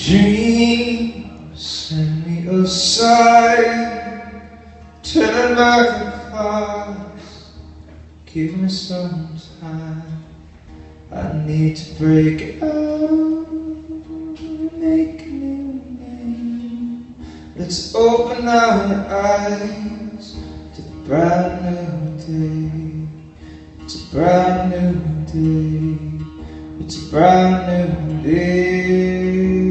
Dream, send me aside, turn back the clocks, give me some time. I need to break out, make a new name. Let's open our eyes to the brand new day. It's a brand new day. It's a brand new day.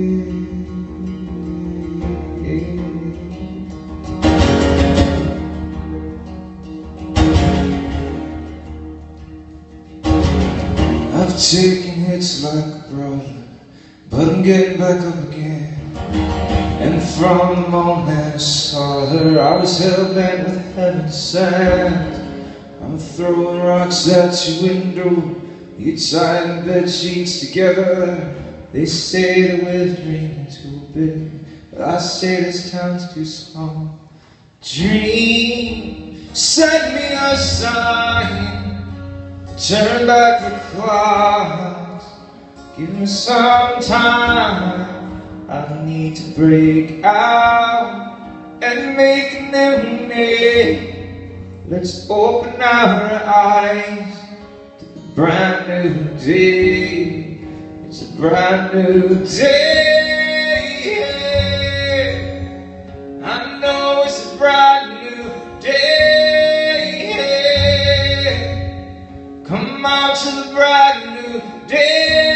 I've taken hits like a brother, but I'm getting back up again. And from the moment I saw her, I was hell-bent with heaven's sand. I'm throwing rocks at your window, you tie the bed sheets together. They say that we're dreaming too big, but I say this town's too small. Dream, set me aside, turn back the clocks, give me some time. I need to break out and make a new name. Let's open our eyes to the brand new day. It's a brand new day. I know it's a brand new day. Come out to the brand new day.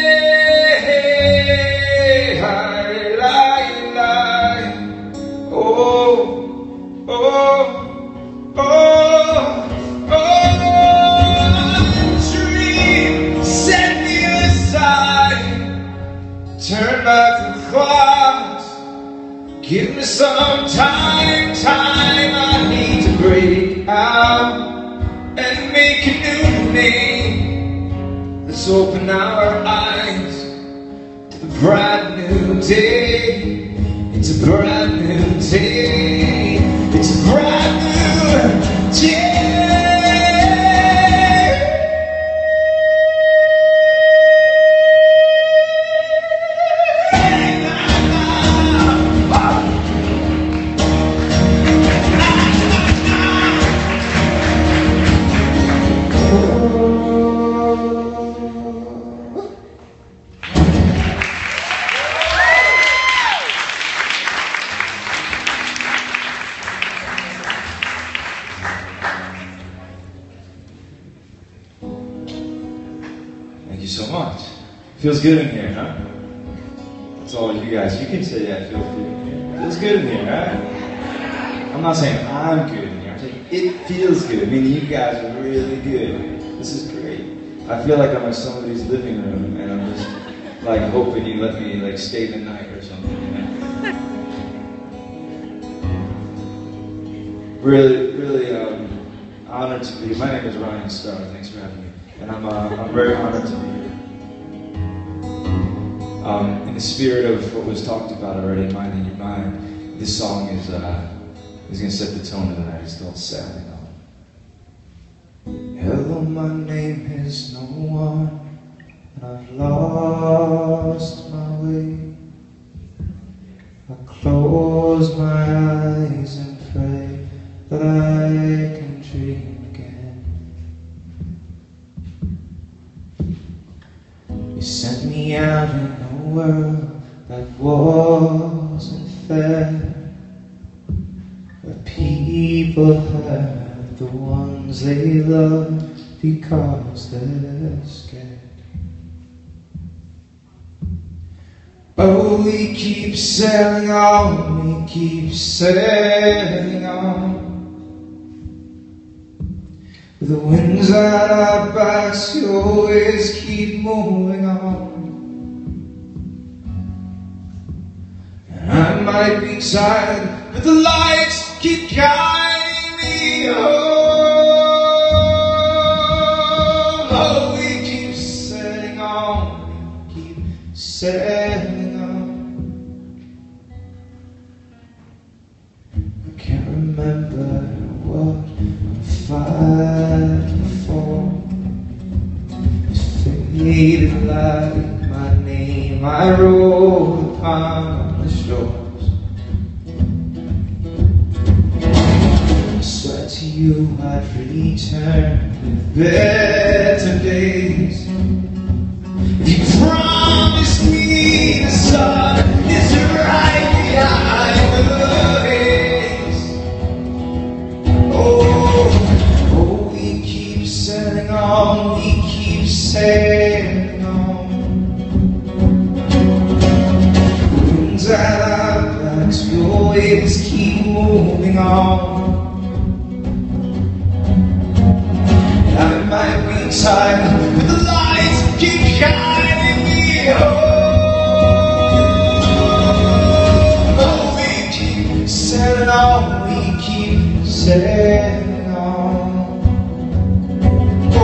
Oh, oh, oh, oh. Dream, set me aside, turn back the clocks, give me some time. I need to break out and make a new name. Let's open our eyes to the brand new day. It's a brand new day. It's a brand new day. Thank you so much. Feels good in here, huh? That's all you guys. You can say that. Feels good in here. Feels good in here, right? I'm not saying I'm good in here. I'm saying it feels good. I mean, you guys are really good. This is great. I feel like I'm in somebody's living room, and I'm just like hoping you let me like stay the night or something. You know? Really honored to be. My name is Ryan Starr. Thanks for having me. And I'm very honored to be here. In the spirit of what was talked about already, Mine in Your Mind, this song is going to set the tone of the night. It's called Sailing On. Hello, my name is no one, and I've lost my way. I close my eyes and pray that I can dream. You sent me out in a world that wasn't fair, where people hurt the ones they love because they're scared. Oh, we keep sailing on, we keep sailing on. With the winds at our backs, you always keep moving on. And I might be tired, but the lights keep guiding me home. Oh, we keep sailing on, we keep sailing on. I can't remember what I'm fighting for. It's faded like my name I wrote found on the shores. I swear to you I'd return with better days if you promise me the sun is right behind the haze. Oh, we keep sailing on, we keep sailing on. Winds at our backs, your waves keep moving on. I might be tired, but the lights keep guiding me home. Oh, we keep sailing on, we keep sailing on. Oh,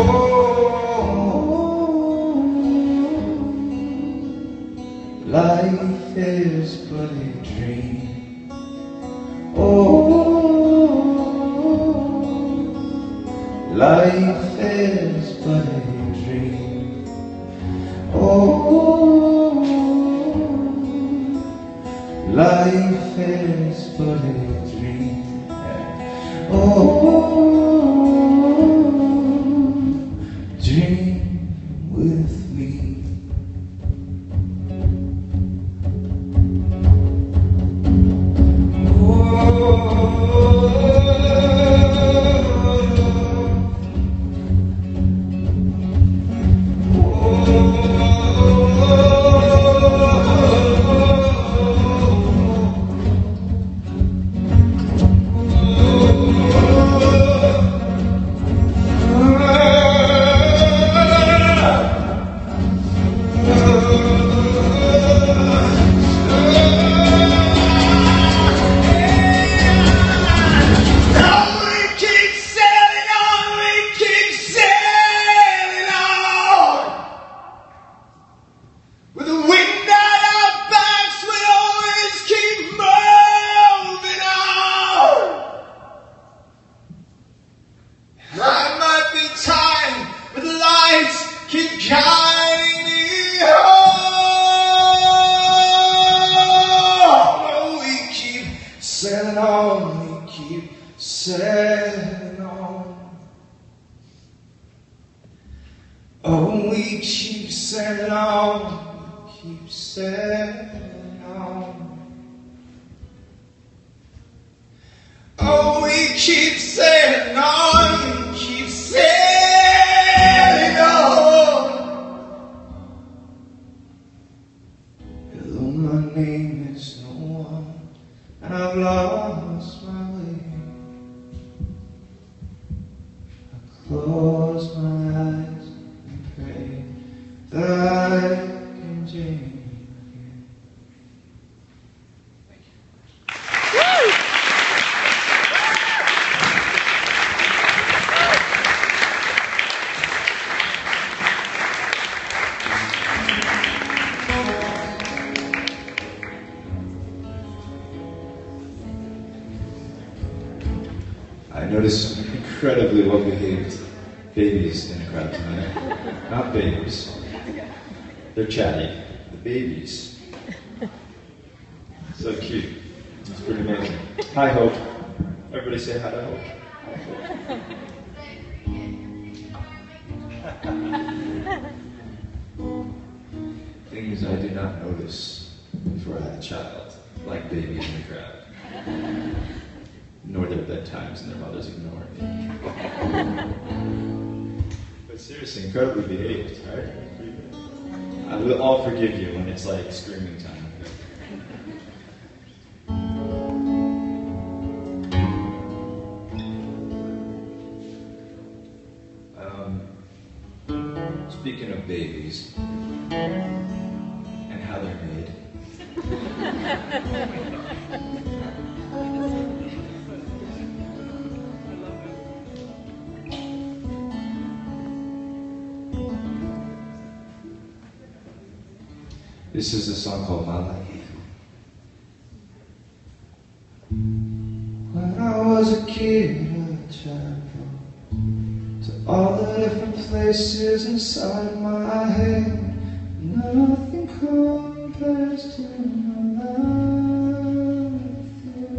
life is but a dream. Oh, life is but a dream. Oh, life is but a dream. Oh, dream with me. Keep guiding me home. Oh, we keep sailing on, we keep sailing on. Oh, we keep sailing on, we keep sailing on. Oh, we keep sailing on, we keep sailing on. My name is no one, and I've lost my way. I close my eyes and pray that I can dream again. Thank you. I noticed some incredibly well-behaved babies in the crowd tonight. Not babies. They're chatty. The babies. So cute. It's pretty amazing. Hi, Hope. Everybody say hi to Hope. Thing is, I did not notice before I had a child, like babies in the crowd. Nor their bedtimes and their mothers ignore me. But seriously, incredibly behaved, right? I will all forgive you when it's like screaming time. Speaking of babies and how they're made. This is a song called My Life. When I was a kid, I traveled to all the different places inside my head. Nothing compared compares to my love with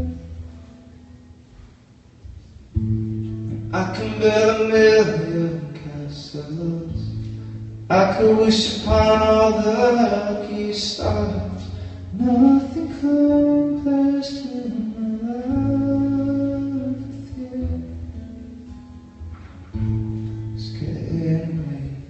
you. I can build a million castles, I could wish upon all the lucky stars. Nothing compares to my love with you. It's getting late.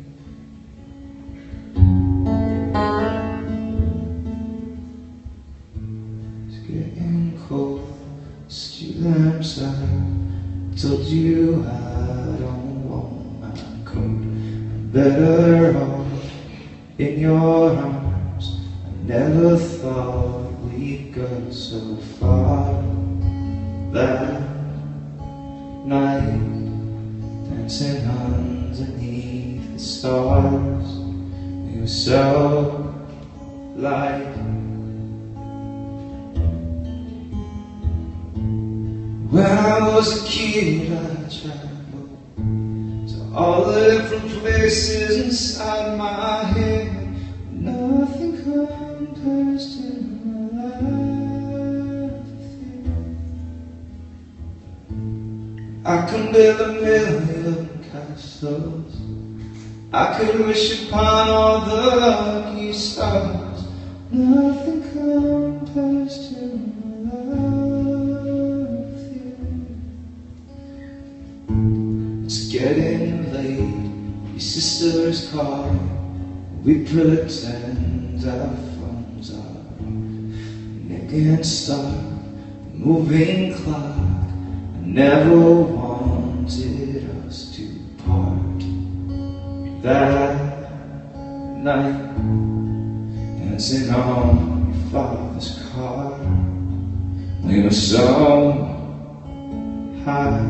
It's getting cold. Street lamps out. Told you I don't want my coat. I'm better off in your arms. I never thought we'd go so far. That night, dancing underneath the stars, we were so light. When I was a kid, I traveled to all the different places inside my head. Nothing compares to my life with you. I can build a million castles, I could wish upon all the lucky stars. Nothing compares to my love with you. It's getting late, your sister's calling. We pretend our phones are making start, moving clock. I never wanted us to part. That night, dancing on your father's car, we were so high.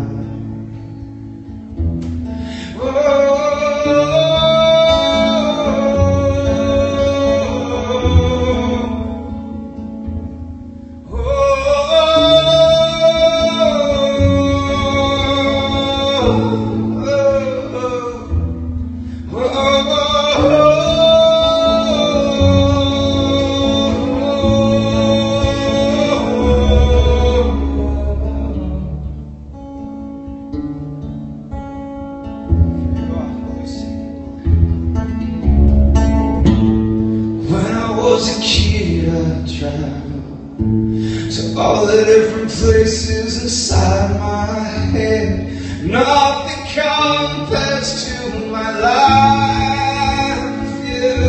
As a kid, I traveled to all the different places inside my head. Nothing compares to my life with you.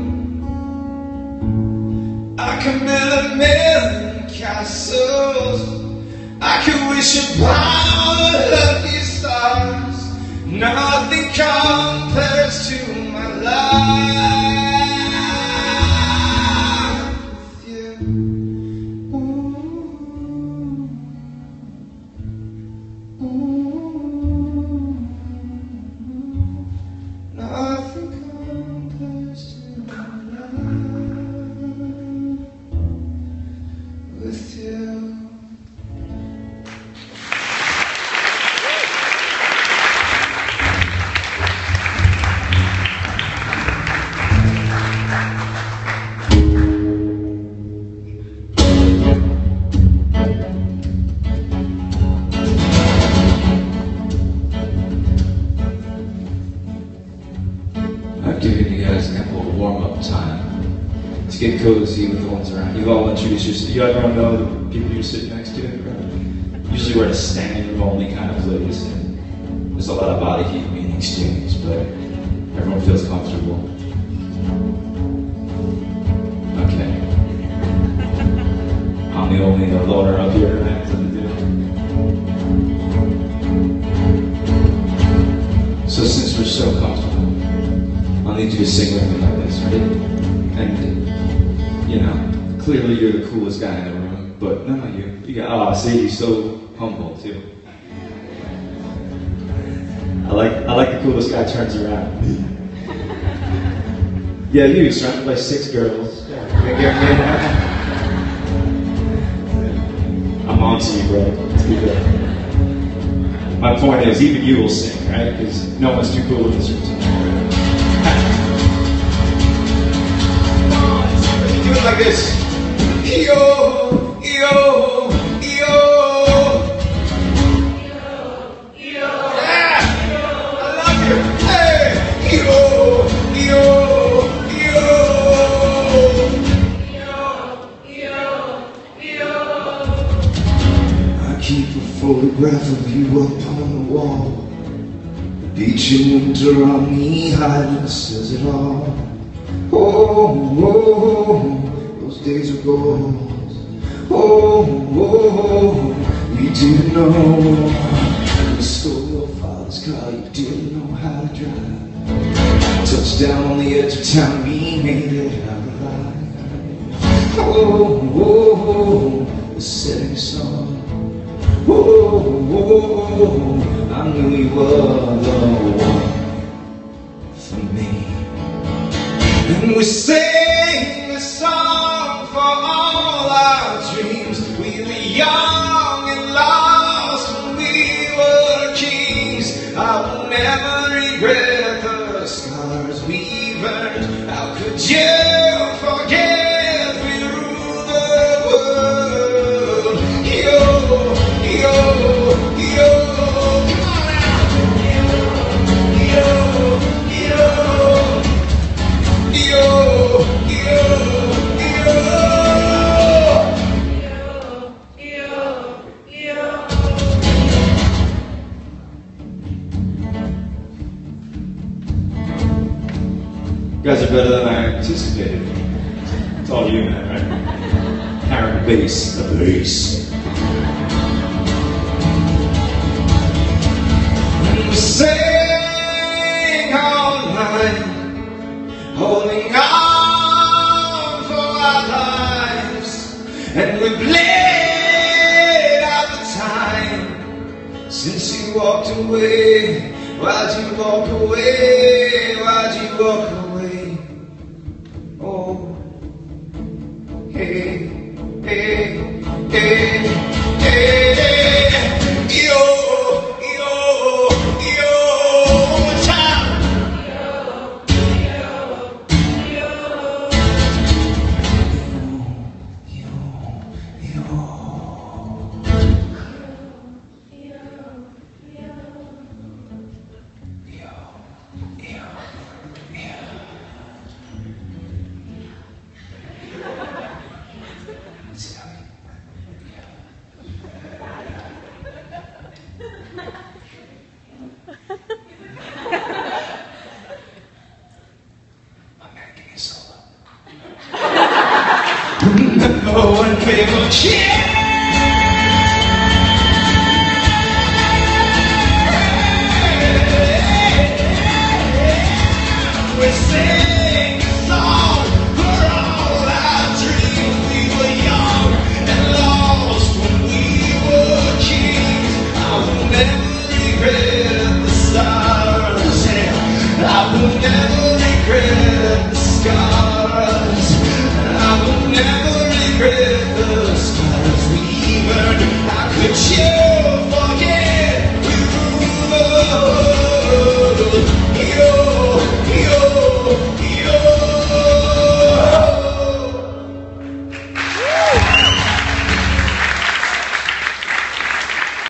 I can build a million castles, I can wish upon all the lucky stars. Nothing compares to my life. Nothing compares to my love with you. I've given you guys ample warm-up time to get cozy with the ones around. You've all introduced yourself. You everyone know the people you're sitting next to? Usually we're at a standing room only kind of place, and there's a lot of body heat being exchanged, but everyone feels comfortable. Okay. I'm the only loner up here tonight. So since we're so comfortable, I'll need you to sing with me like this, ready? And, you know, clearly you're the coolest guy in the room, but no, you got, see, you're so humble, too. I like the coolest guy turns around. Yeah, you, surrounded by 6 girls. I'm on to you, bro. Let's keep it. My point is, even you will sing, right? Because no one's too cool in this room. goes like this. Yo, yo, yo. Yeah, I love you. Hey, yo, yo, yo. I keep a photograph of you up on the wall. The beach in winter on knee high says it all. Oh, oh, those days are gone. Oh, oh, we didn't know. We stole your father's car, you didn't know how to drive. Touchdown on the edge of town, we made it out alive. Oh, oh, the setting sun. Oh, oh, I knew you were the one for me. And we sing this song for all our dreams. We were young and lost when we were kings. I will never regret the scars we've earned. How could you forget we rule the world? Yo, yo, yo. You guys are better than I anticipated. It's all you, man, right? Aaron, the bass. And we sing all night, holding on for our lives, and we played out the time since you walked away. Why'd you walk away? Why'd you walk away? Oh, hey, hey, hey, hey, hey, yo, yo, yo, one more time. Remember when people cheer? We sing a song for all our dreams. We were young and lost when we were kings. I will never regret the stars, and I will never